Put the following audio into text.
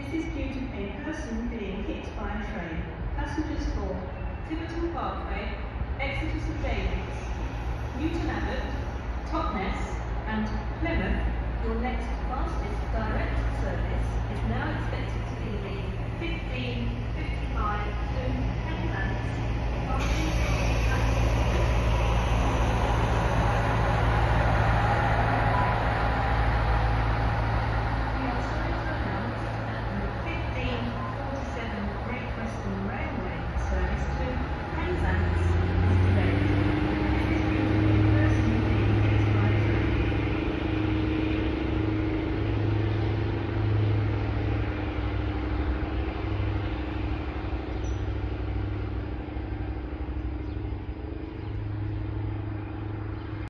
is due to a person being hit by a train. Passengers for Tiverton Parkway, Exeter St David's, Newton Abbot, Totnes and Plymouth, your next fast